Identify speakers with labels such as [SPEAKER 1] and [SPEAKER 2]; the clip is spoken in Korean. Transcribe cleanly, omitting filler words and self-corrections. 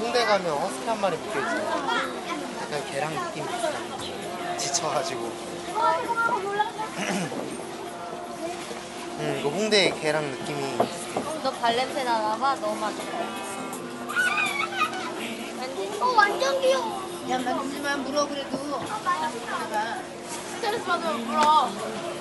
[SPEAKER 1] 홍대 가면 허스키 한 마리 묶여있잖아. 약간 걔랑 느낌이 있어. 지쳐가지고. 이거 홍대 걔랑 느낌이 있어.
[SPEAKER 2] 너 발냄새 나나봐? 너무 맛있어.
[SPEAKER 3] 완전 귀여워.
[SPEAKER 4] 야, 만지지만 물어 그래도.
[SPEAKER 3] 스트레스 받으면 물어.